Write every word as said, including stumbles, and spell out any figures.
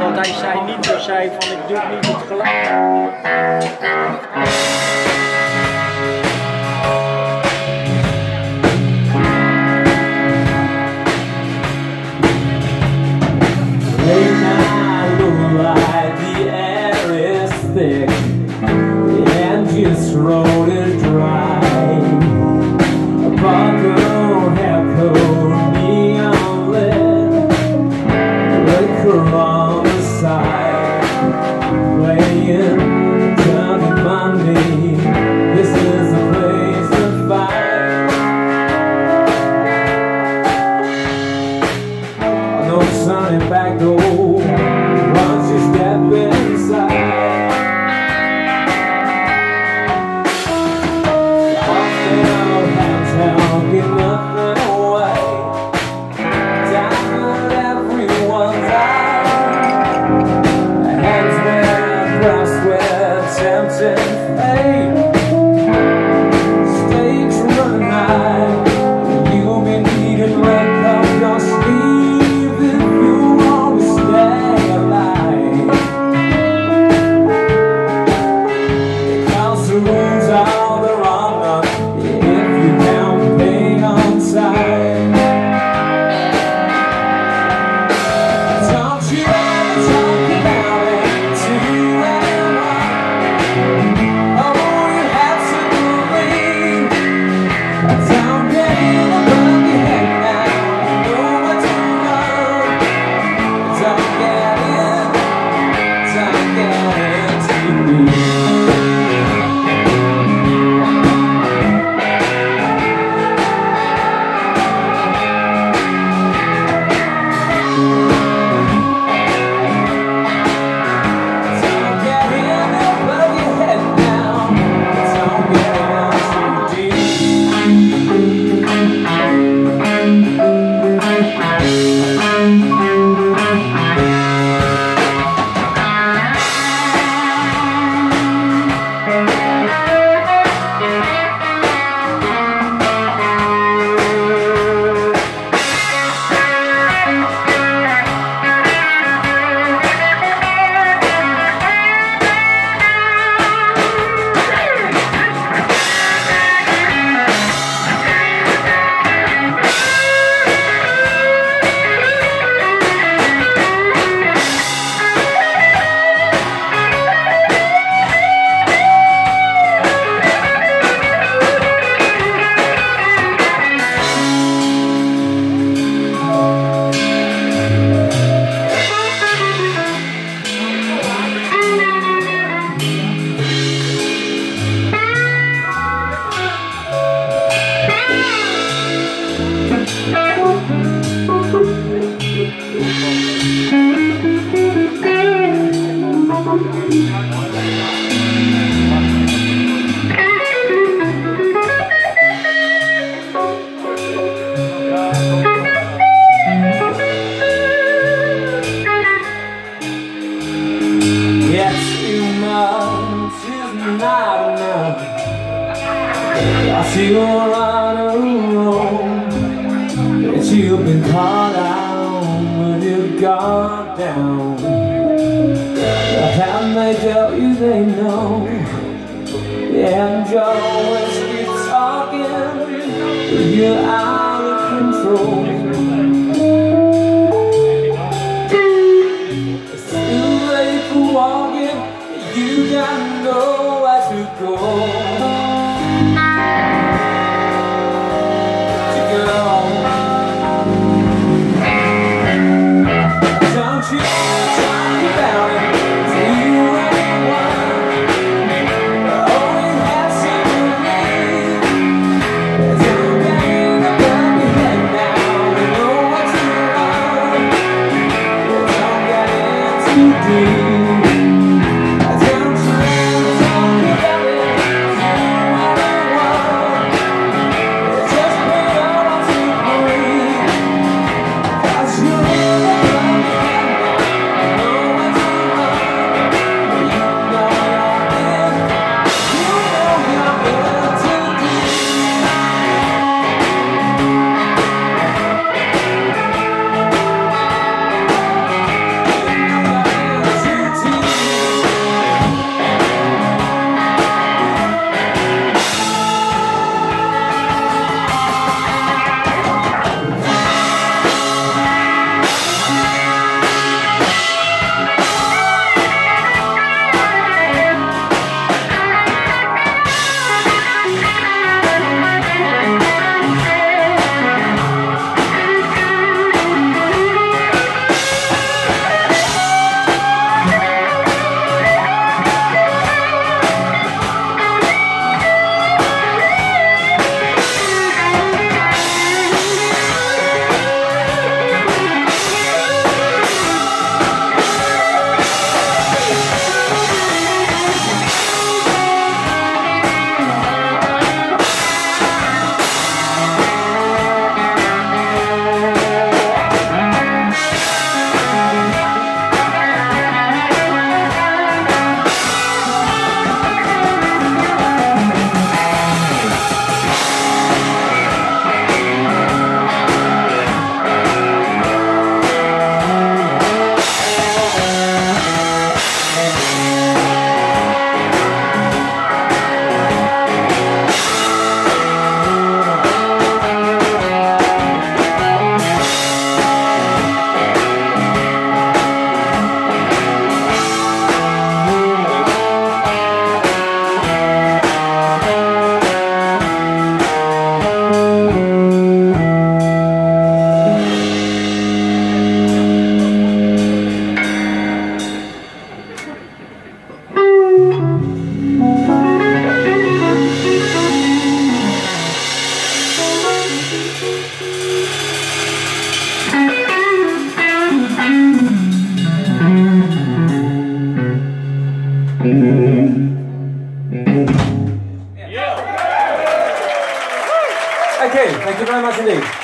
omdat hij zei niet zo zei van ik doe niet het geluid. Late night moonlight, the air is thick, the engine's road is dry. A buckle, haircut, neon lit, liquor on the side, playing Johnny Monday. This is the place to fight. No sunny back door. Once you step inside, hostile hands held, give nothing away. Diamond everyone's eye. Hands there, crossed with tempting fate. Stakes run high. You'll be needing wake up your sleeve if you want to stay alive. Because the rules are the wrong one if you can't pay on time. Don't you ever talk about it to anyone. Oh, you have to believe. Don't get in above your head now. You know what to love. Don't get in, don't get into me. Don't get in above your head now. Don't get in too deep. Yes, too much is not enough. I feel on a road that you've been caught out with your guard down. How they tell you they know, and you always keep talking, you're out of control. It's too late for walking, you gotta know where to go. To go. Don't you talk about it to anyone. Oh, you have to believe. Don't get in above your head now. You know what you want. Don't get in too deep. Don't you ever talk about it to anyone. Just put on to breathe. 'Cause you're in above your head now. You know what you want. You know you're in. You know you're in too deep. You know you're in. Okay, thank you very much indeed.